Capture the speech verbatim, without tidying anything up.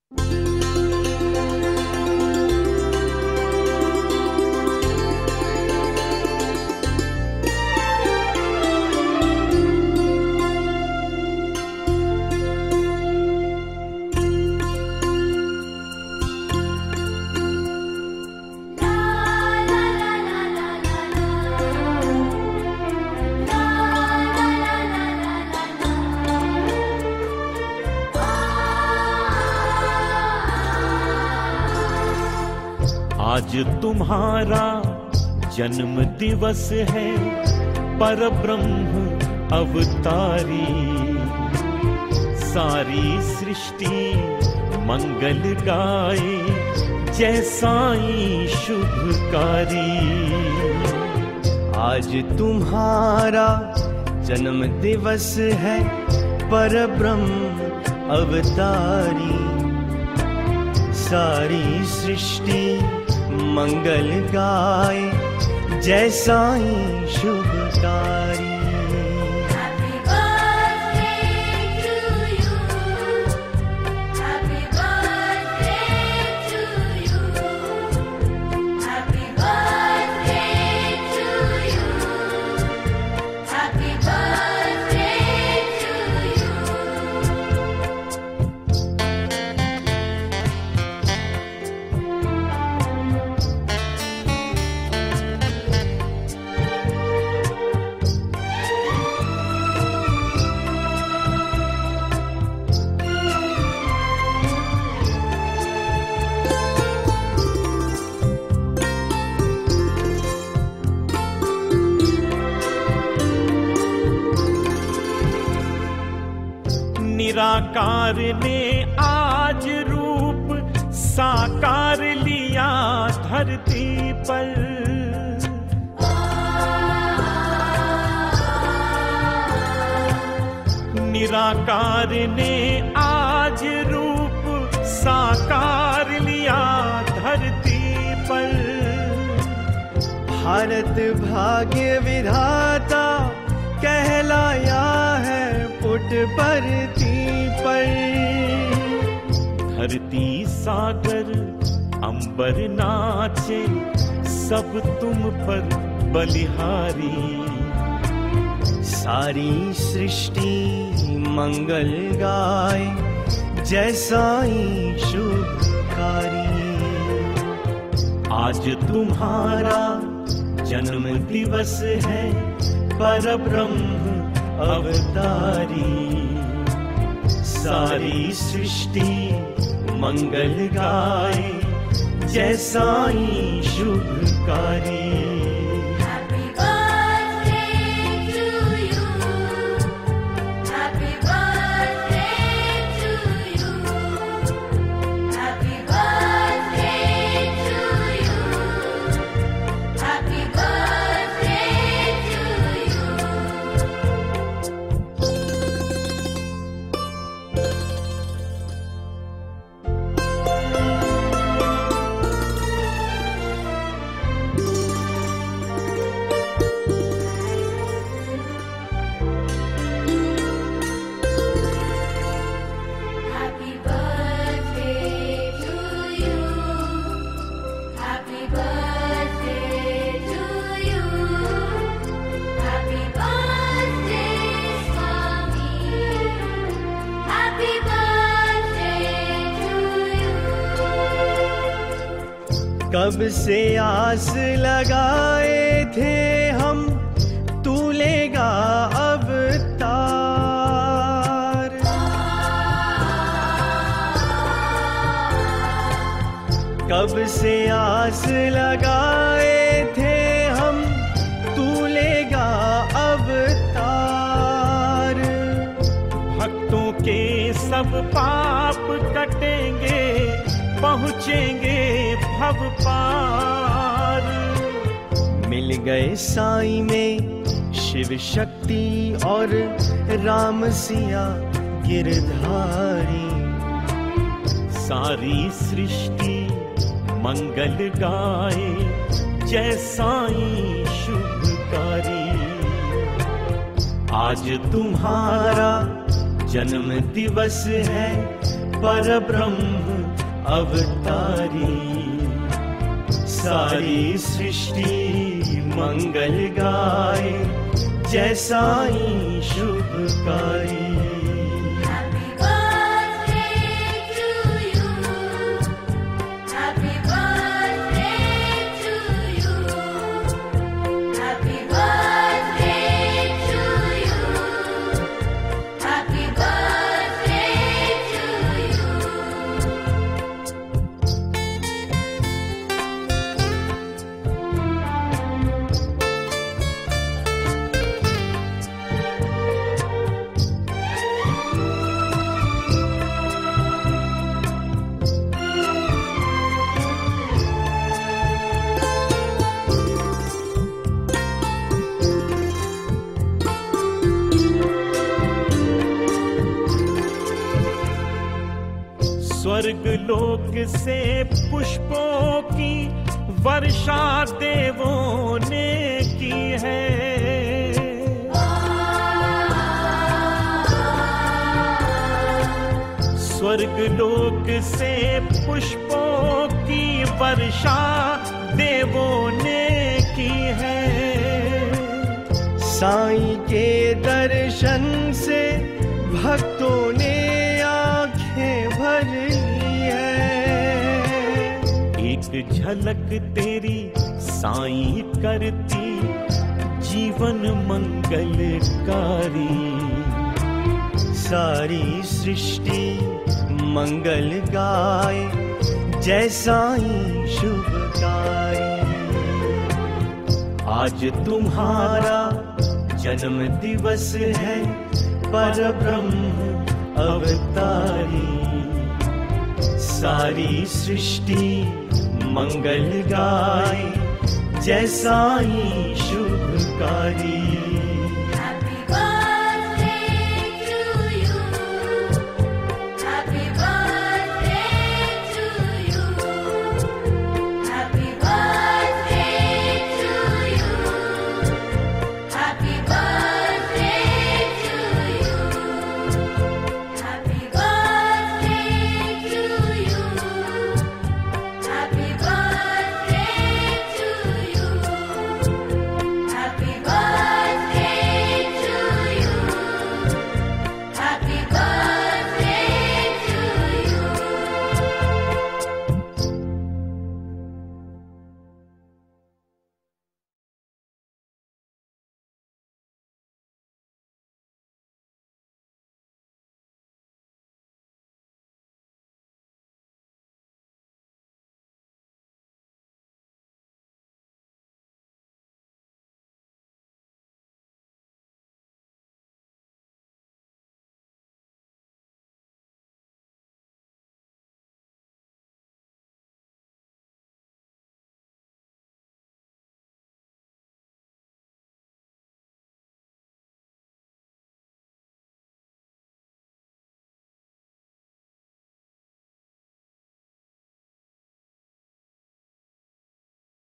आज तुम्हारा जन्म दिवस है, परब्रह्म अवतारी। सारी सृष्टि मंगल गाए, जय साईं शुभकारी। आज तुम्हारा जन्म दिवस है, परब्रह्म अवतारी। सारी सृष्टि मंगल गाए, जय साईं शुभकारी। निराकार ने आज रूप साकार लिया धरती पर। निराकार ने आज रूप साकार लिया धरती पर। भारत भाग्य विधाता कहलाया है पुटपरती पर। धरती सागर अंबर नाचे, सब तुम पर बलिहारी। सारी सृष्टि मंगल गाए, जय साईं शुभकारी। आज तुम्हारा जन्म दिवस है, परब्रह्म अवतारी। सारी सृष्टि मंगल गाए, जय साईं शुभकारी। कब से आस लगाए थे हम, तू लेगा अवतार। कब से आस लगाए थे हम, तू लेगा अवतार। भक्तों के सब पाप कटेंगे, पहुँचेंगे भव पार। मिल गए साईं में शिव शक्ति और राम सिया गिरधारी। सारी सृष्टि मंगल गाए, जय साईं शुभकारी। आज तुम्हारा जन्म दिवस है, परब्रह्म अवतारी। सारी सृष्टि मंगल गाए, जय साईं शुभकारी। स्वर्ग लोक से पुष्पों की वर्षा देवों ने की है। स्वर्ग लोक से पुष्पों की वर्षा देवों ने की है। साईं के दर्शन से भक्तों ने आंखें भर ली है। एक झलक तेरी साईं करती जीवन मंगलकारी। सारी सृष्टि मंगल गाए, जय साईं शुभकारी। आज तुम्हारा जन्म दिवस है, परब्रह्म अवतारी। सारी सृष्टि मंगल गाए, जय साईं शुभकारी।